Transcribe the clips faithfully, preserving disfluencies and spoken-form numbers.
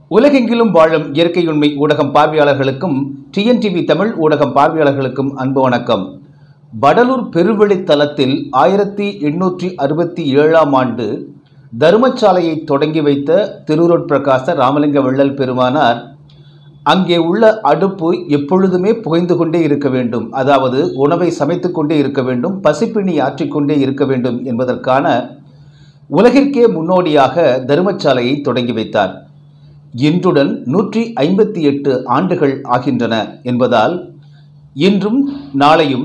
உலகெங்கிலும் வாழும் இயற்கையுண்மை ஊடகம் பார்வையாளர்களுக்கும் டிஎன்டிவி தமிழ் ஊடகம் பார்வையாளர்களுக்கும் அன்பு வணக்கம். வடலூர் பெருவெளித்தலத்தில் ஆயிரத்தி எண்ணூற்றி அறுபத்தி ஏழாம் ஆண்டு தர்மசாலையை தொடங்கி வைத்த திருவருட்பிரகாச ராமலிங்க வள்ளல் பெருமானார் அங்கே உள்ள அடுப்பு எப்பொழுதுமே புகைந்து கொண்டே இருக்க வேண்டும், அதாவது உணவை சமைத்து கொண்டே இருக்க வேண்டும், பசிப்பிணி ஆற்றிக்கொண்டே இருக்க வேண்டும் என்பதற்கான உலகிற்கே முன்னோடியாக தர்மசாலையை தொடங்கி வைத்தார். இன்றுடன் நூற்றி ஐம்பத்தி எட்டு ஆண்டுகள் ஆகின்றன என்பதால் இன்றும் நாளையும்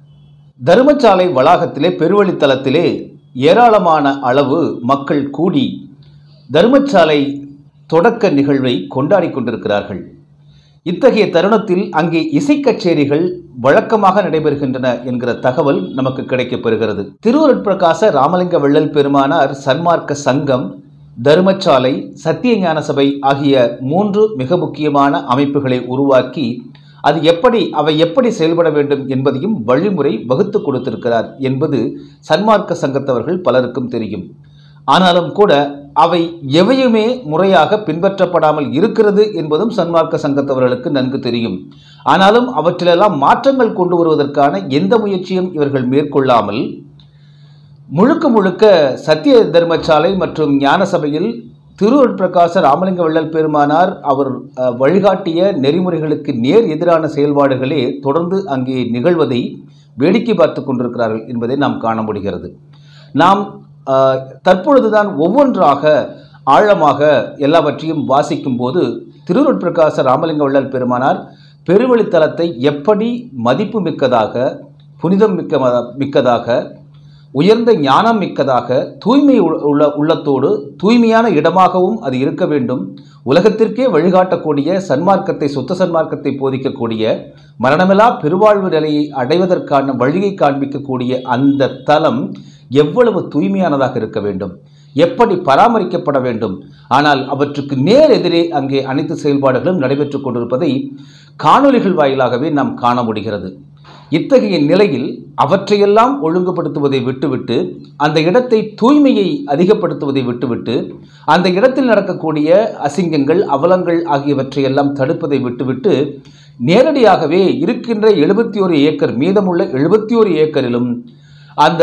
தர்மசாலை வளாகத்திலே பெருவெளித்தலத்திலே ஏராளமான அளவு மக்கள் கூடி தர்மசாலை தொடக்க நிகழ்வை கொண்டாடி கொண்டிருக்கிறார்கள். இத்தகைய தருணத்தில் அங்கே இசை கச்சேரிகள் வழக்கமாக நடைபெறுகின்றன என்கிற தகவல் நமக்கு கிடைக்கப்பெறுகிறது. திருவருட்பிரகாச ராமலிங்க வள்ளல் பெருமானார் சன்மார்க்க சங்கம், தர்மசாலை, சத்திய ஞான சபை ஆகிய மூன்று மிக முக்கியமான அமைப்புகளை உருவாக்கி அது எப்படி அவை எப்படி செயல்பட வேண்டும் என்பதையும் வழிமுறை வகுத்து கொடுத்திருக்கிறார் என்பது சன்மார்க்க சங்கத்தவர்கள் பலருக்கும் தெரியும். ஆனாலும் கூட அவை எவையுமே முறையாக பின்பற்றப்படாமல் இருக்கிறது என்பதும் சன்மார்க்க சங்கத்தவர்களுக்கு நன்கு தெரியும். ஆனாலும் அவற்றிலெல்லாம் மாற்றங்கள் கொண்டு வருவதற்கான எந்த முயற்சியும் இவர்கள் மேற்கொள்ளாமல் முழுக்க முழுக்க சத்திய தர்மசாலை மற்றும் ஞான சபையில் திருவருட்பிரகாச ராமலிங்க வள்ளல் பெருமானார் அவர் வழிகாட்டிய நெறிமுறைகளுக்கு நேர் எதிரான செயல்பாடுகளே தொடர்ந்து அங்கே நிகழ்வதை வேடிக்கை பார்த்து கொண்டிருக்கிறார்கள் என்பதை நாம் காண முடிகிறது. நாம் தற்பொழுதுதான் ஒவ்வொன்றாக ஆழமாக எல்லாவற்றையும் வாசிக்கும் போது திருவருட்பிரகாச ராமலிங்க வள்ளல் பெருமானார் பெருவெளித்தலத்தை எப்படி மதிப்பு மிக்கதாக, புனிதம் மிக்க மிக்கதாக, உயர்ந்த ஞானம் மிக்கதாக, தூய்மை உள்ள உள்ளத்தோடு தூய்மையான இடமாகவும் அது இருக்க வேண்டும், உலகத்திற்கே வழிகாட்டக்கூடிய சன்மார்க்கத்தை, சுத்த சன்மார்க்கத்தை போதிக்கக்கூடிய, மரணமில்லா பெருவாழ்வு நிலையை அடைவதற்கான வழியை காண்பிக்கக்கூடிய அந்த தலம் எவ்வளவு தூய்மையானதாக இருக்க வேண்டும், எப்படி பராமரிக்கப்பட வேண்டும். ஆனால் அவற்றுக்கு நேர் எதிரே அங்கே அனைத்து செயல்பாடுகளும் நடைபெற்று கொண்டிருப்பதை காணொளிகள் வாயிலாகவே நாம் காண முடிகிறது. இத்தகைய நிலையில் அவற்றையெல்லாம் ஒழுங்குபடுத்துவதை விட்டுவிட்டு, அந்த இடத்தை தூய்மையை அதிகப்படுத்துவதை விட்டுவிட்டு, அந்த இடத்தில் நடக்கக்கூடிய அசிங்கங்கள், அவலங்கள் ஆகியவற்றையெல்லாம் தடுப்பதை விட்டுவிட்டு நேரடியாகவே இருக்கின்ற எழுபத்தி ஒரு ஏக்கர் மீதமுள்ள எழுபத்தி ஒரு ஏக்கரிலும் அந்த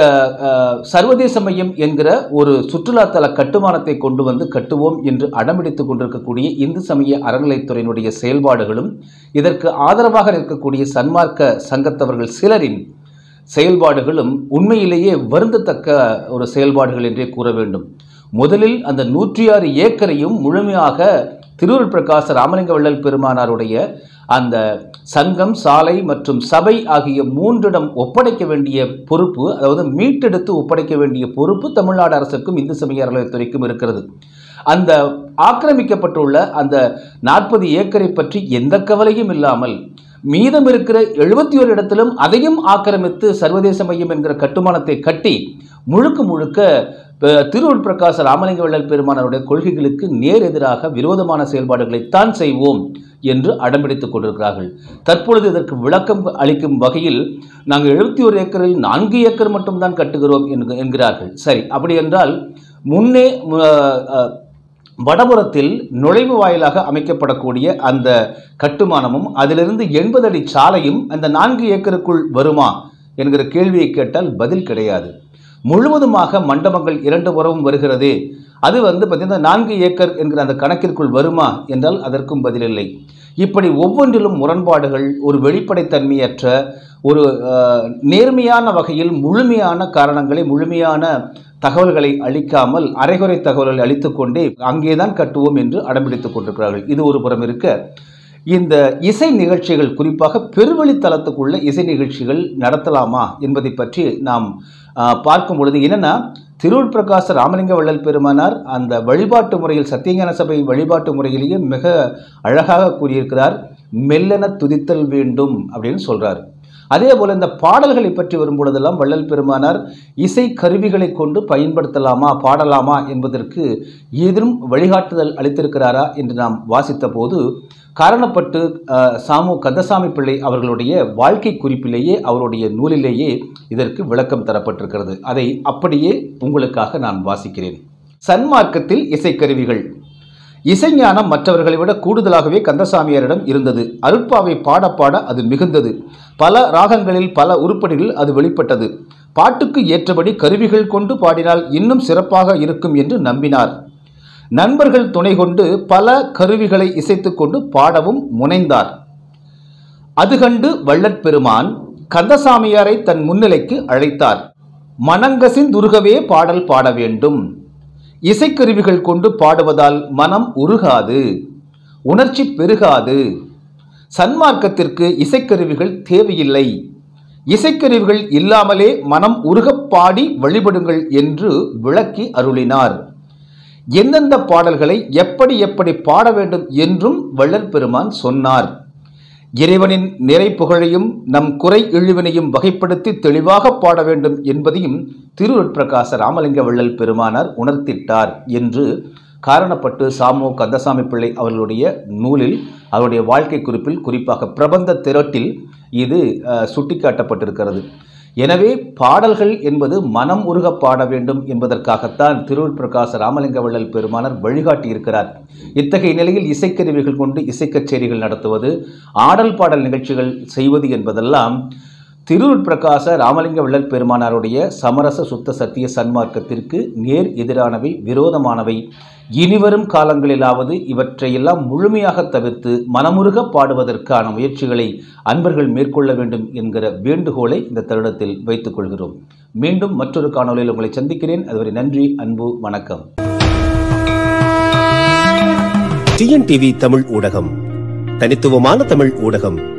சர்வதேச மையம் என்கிற ஒரு சுற்றுலாத்தல கட்டுமானத்தை கொண்டு வந்து கட்டுவோம் என்று அடம்பிடித்துக் கொண்டிருக்கக்கூடிய இந்து சமய அறநிலைத்துறையினுடைய செயல்பாடுகளும், இதற்கு ஆதரவாக இருக்கக்கூடிய சன்மார்க்க சங்கத்தவர்கள் சிலரின் செயல்பாடுகளும் உண்மையிலேயே வருந்தத்தக்க ஒரு செயல்பாடுகள் என்றே கூற வேண்டும். முதலில் அந்த நூற்றி ஆறு ஏக்கரையும் முழுமையாக திருவருட்பிரகாச ராமலிங்க வள்ளல் பெருமானாருடைய அந்த சங்கம், சாலை மற்றும் சபை ஆகிய மூன்றிடம் ஒப்படைக்க வேண்டிய பொறுப்பு, அதாவது மீட்டெடுத்து ஒப்படைக்க வேண்டிய பொறுப்பு தமிழ்நாடு அரசுக்கும் இந்து சமய அறநிலையத்துறைக்கும் இருக்கிறது. அந்த ஆக்கிரமிக்கப்பட்டுள்ள அந்த நாற்பது ஏக்கரை பற்றி எந்த கவலையும் இல்லாமல் மீதம் இருக்கிற எழுபத்தி ஒரு இடத்திலும் அதையும் ஆக்கிரமித்து சர்வதேச மையம் என்கிற கட்டுமானத்தை கட்டி முழுக்க முழுக்க திருவருட்பிரகாச ராமலிங்க வள்ளல் பெருமானாருடைய கொள்கைகளுக்கு நேர் எதிராக விரோதமான செயல்பாடுகளைத்தான் செய்வோம் என்று அடம்பிடித்துக் கொண்டிருக்கிறார்கள். தற்பொழுது இதற்கு விளக்கம் அளிக்கும் வகையில் நாங்கள் எழுபத்தி ஒரு ஏக்கரில் நான்கு ஏக்கர் மட்டும்தான் கட்டுகிறோம் என்கிறார்கள். சரி, அப்படி என்றால் முன்னே வடபுறத்தில் நுழைவு வாயிலாக அமைக்கப்படக்கூடிய அந்த கட்டுமானமும் அதிலிருந்து எண்பது அடி சாலையும் அந்த நான்கு ஏக்கருக்குள் வருமா என்கிற கேள்வியை கேட்டால் பதில் கிடையாது. முழுவதுமாக மண்டபங்கள் இரண்டு புறமும் வருகிறதே, அது வந்து பார்த்தீங்கன்னா நான்கு ஏக்கர் என்கிற அந்த கணக்கிற்குள் வருமா என்றால் அதற்கும் பதிலில்லை. இப்படி ஒவ்வொன்றிலும் முரண்பாடுகள், ஒரு வெளிப்படைத்தன்மையற்ற, ஒரு நேர்மையான வகையில் முழுமையான காரணங்களை, முழுமையான தகவல்களை அளிக்காமல் அரைகுறை தகவல்களை அளித்துக்கொண்டே அங்கேதான் கட்டுவோம் என்று அடம்பிடித்துக் கொண்டிருக்கிறார்கள். இது ஒரு புறம் இருக்க, இந்த இசை நிகழ்ச்சிகள், குறிப்பாக பெருவெளித்தலத்துக்குள்ள இசை நிகழ்ச்சிகள் நடத்தலாமா என்பதை பற்றி நாம் பார்க்கும் பொழுது என்னன்னா, திருவருட்பிரகாச ராமலிங்க வள்ளல் பெருமானார் அந்த வழிபாட்டு முறையில், சத்தியஞான சபை வழிபாட்டு முறையிலேயே மிக அழகாக கூறியிருக்கிறார். மெல்லென துதித்தல் வேண்டும் அப்படின்னு சொல்றார். அதே போல இந்த பாடல்களை பற்றி வரும்பொழுதெல்லாம் வள்ளல் பெருமானார் இசை கருவிகளை கொண்டு பயன்படுத்தலாமா, பாடலாமா என்பதற்கு ஏதும் வழிகாட்டுதல் அளித்திருக்கிறாரா என்று நாம் வாசித்த போது காரணப்பட்டு சாமு கந்தசாமி பிள்ளை அவர்களுடைய வாழ்க்கை குறிப்பிலேயே, அவருடைய நூலிலேயே இதற்கு விளக்கம் தரப்பட்டிருக்கிறது. அதை அப்படியே உங்களுக்காக நான் வாசிக்கிறேன். சன்மார்க்கத்தில் இசைக்கருவிகள். இசைஞானம் மற்றவர்களை விட கூடுதலாகவே கந்தசாமியாரிடம் இருந்தது. அருட்பாவை பாட பாட அது மிகுந்தது. பல ராகங்களில் பல உருப்படிகளில் அது வெளிப்பட்டது. பாட்டுக்கு ஏற்றபடி கருவிகள் கொண்டு பாடினால் இன்னும் சிறப்பாக இருக்கும் என்று நம்பினார். நண்பர்கள் துணை கொண்டு பல கருவிகளை இசைத்துக் கொண்டு பாடவும் முனைந்தார். அது கண்டு வள்ளற்பெருமான் கந்தசாமியாரை தன் முன்னிலைக்கு அழைத்தார். மனங்கசிந்துருகவே பாடல் பாட வேண்டும். இசைக்கருவிகள் கொண்டு பாடுவதால் மனம் உருகாது, உணர்ச்சி பெருகாது. சன்மார்க்கத்திற்கு இசைக்கருவிகள் தேவையில்லை. இசைக்கருவிகள் இல்லாமலே மனம் உருகப் பாடி வழிபடுங்கள் என்று விளக்கி அருளினார். எந்தெந்த பாடல்களை எப்படி எப்படி பாட வேண்டும் என்றும் வள்ளற்பெருமான் சொன்னார். இறைவனின் நிறை புகழையும் நம் குறை இழிவினையும் வகைப்படுத்தி தெளிவாக பாட வேண்டும் என்பதையும் திருவருட்பிரகாச ராமலிங்க வள்ளல் பெருமானார் உணர்த்திட்டார் என்று காரணப்பட்டு சாமு கந்தசாமி பிள்ளை அவர்களுடைய நூலில் அவருடைய வாழ்க்கை குறிப்பில் குறிப்பாக பிரபந்த திரட்டில் இது சுட்டிக்காட்டப்பட்டிருக்கிறது. எனவே பாடல்கள் என்பது மனம் உருக பாட வேண்டும் என்பதற்காகத்தான் திருவருட்பிரகாச ராமலிங்க வள்ளல் பெருமானார் வழிகாட்டி இருக்கிறார். இத்தகைய நிலையில் இசைக்கருவிகள் கொண்டு இசைக்கச்சேரிகள் நடத்துவது, ஆடல் பாடல் நிகழ்ச்சிகள் செய்வது என்பதெல்லாம் திருவருட்பிரகாச ராமலிங்க வள்ளல் பெருமானாருடைய சமரச சுத்த சத்திய சன்மார்க்கத்திற்கு நேர் எதிரானவை, விரோதமானவை. இனிவரும் காலங்களிலாவது இவற்றையெல்லாம் முழுமையாக தவிர்த்து மனமுருக பாடுவதற்கான முயற்சிகளை அன்பர்கள் மேற்கொள்ள வேண்டும் என்கிற வேண்டுகோளை இந்த தருணத்தில் வைத்துக் கொள்கிறோம். மீண்டும் மற்றொரு காணொலியில் உங்களை சந்திக்கிறேன். அதுவரை நன்றி, அன்பு, வணக்கம். டிஎன்டிவி தமிழ் ஊடகம், தனித்துவமான தமிழ் ஊடகம்.